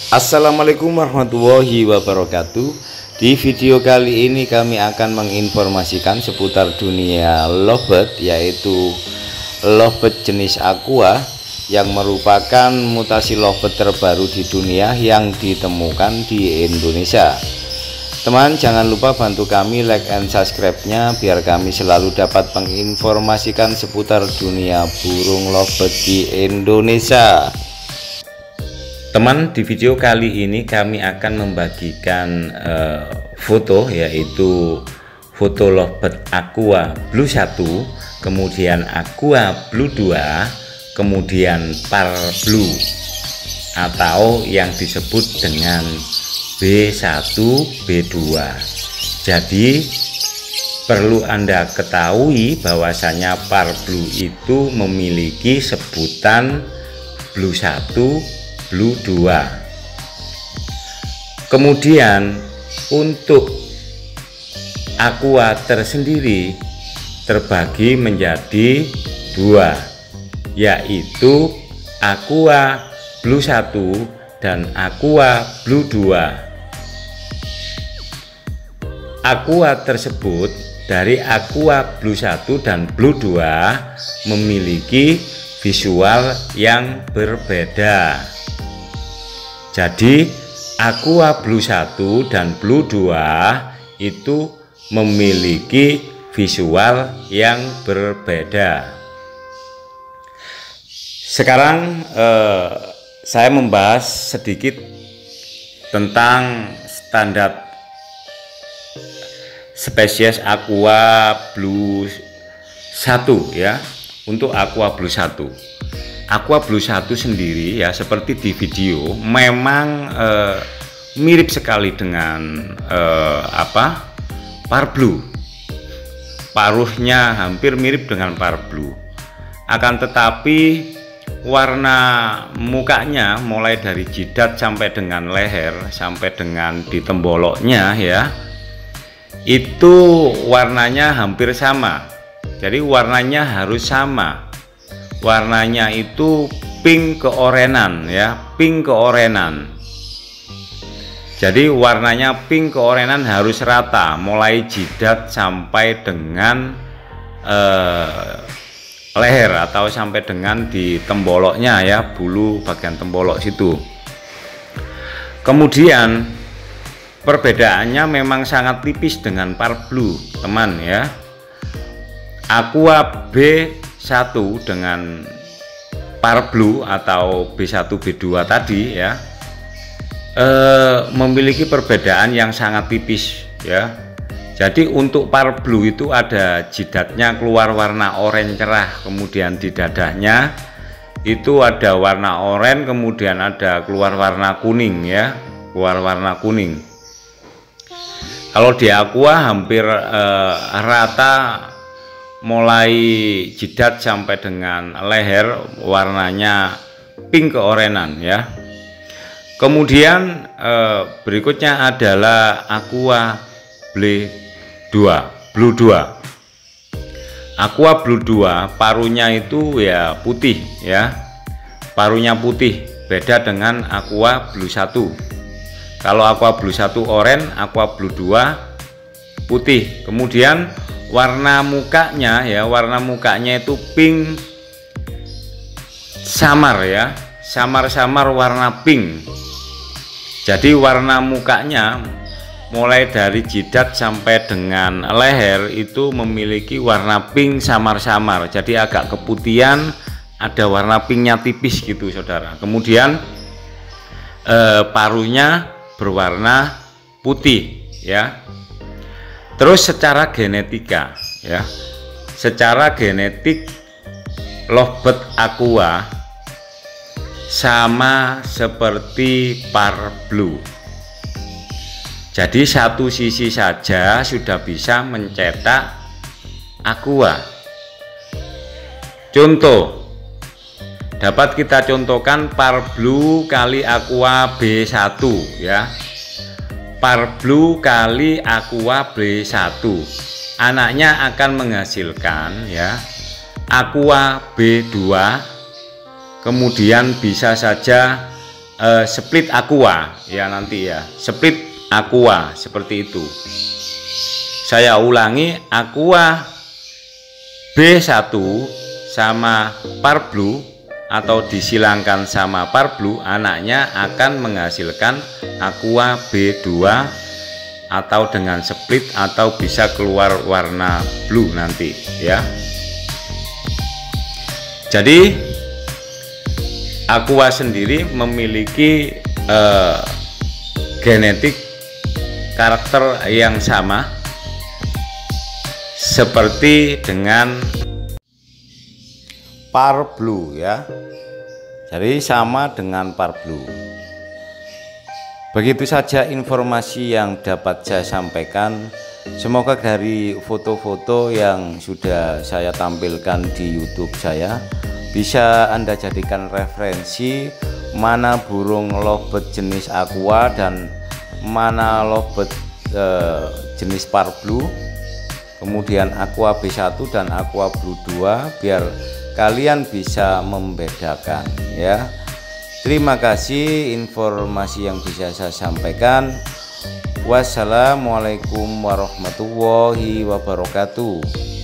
Assalamualaikum warahmatullahi wabarakatuh. Di video kali ini kami akan menginformasikan seputar dunia lovebird, yaitu lovebird jenis aqua yang merupakan mutasi lovebird terbaru di dunia yang ditemukan di Indonesia. Teman, jangan lupa bantu kami like and subscribe-nya biar kami selalu dapat menginformasikan seputar dunia burung lovebird di Indonesia. Teman, di video kali ini kami akan membagikan foto, yaitu foto lovebird aqua blue 1, kemudian aqua blue 2, kemudian par blue atau yang disebut dengan B1 B2. Jadi perlu Anda ketahui bahwasanya par blue itu memiliki sebutan blue 1 blue 2. Kemudian untuk aqua tersendiri terbagi menjadi dua, yaitu aqua blue 1 dan aqua blue 2. Aqua tersebut dari aqua blue 1 dan blue 2 memiliki visual yang berbeda. Jadi aqua blue 1 dan blue 2 itu memiliki visual yang berbeda. Sekarang saya membahas sedikit tentang standar spesies aqua blue 1 ya. Untuk aqua blue 1, aqua blue 1 sendiri ya, seperti di video, memang mirip sekali dengan par blue. Paruhnya hampir mirip dengan par blue. Akan tetapi warna mukanya mulai dari jidat sampai dengan leher sampai dengan di temboloknya ya, itu warnanya hampir sama. Jadi warnanya harus sama. Warnanya itu pink keorenan ya, pink keorenan. Jadi warnanya pink keorenan harus rata, mulai jidat sampai dengan leher atau sampai dengan di temboloknya ya, bulu bagian tembolok situ. Kemudian perbedaannya memang sangat tipis dengan par blue, teman ya. Aqua B1 dengan par blue atau B1 B2 tadi ya, memiliki perbedaan yang sangat tipis ya. Jadi untuk par blue itu ada jidatnya keluar warna oranye cerah, kemudian di dadanya itu ada warna oranye, kemudian ada keluar warna kuning ya, keluar warna kuning. Kalau di aqua hampir rata, mulai jidat sampai dengan leher warnanya pink keorenan ya. Kemudian berikutnya adalah aqua blue 2. Aqua blue 2 parunya itu ya putih ya, parunya putih, beda dengan aqua blue 1. Kalau aqua blue 1 oranye, aqua blue 2 putih. Kemudian warna mukanya ya, warna mukanya itu pink samar ya, samar-samar warna pink. Jadi warna mukanya mulai dari jidat sampai dengan leher itu memiliki warna pink samar-samar, jadi agak keputihan, ada warna pinknya tipis gitu saudara. Kemudian paruhnya berwarna putih ya. Terus secara genetika ya, secara genetik lovebird aqua sama seperti par blue. Jadi satu sisi saja sudah bisa mencetak aqua. Contoh, dapat kita contohkan par blue kali aqua B1 ya. Par blue kali aqua B1, anaknya akan menghasilkan ya aqua B2, kemudian bisa saja split aqua ya, nanti ya, split aqua seperti itu. Saya ulangi, aqua B1 sama Parblue atau disilangkan sama Parblue, anaknya akan menghasilkan aqua B2 atau dengan split atau bisa keluar warna blue nanti ya. Jadi aqua sendiri memiliki genetik karakter yang sama seperti dengan Parblue ya. Jadi sama dengan Parblue. Begitu saja informasi yang dapat saya sampaikan. Semoga dari foto-foto yang sudah saya tampilkan di YouTube saya bisa Anda jadikan referensi mana burung lovebird jenis aqua dan mana lovebird jenis Parblue, kemudian aqua B1 dan aqua blue 2, biar kalian bisa membedakan ya. Terima kasih informasi yang bisa saya sampaikan. Wassalamualaikum warahmatullahi wabarakatuh.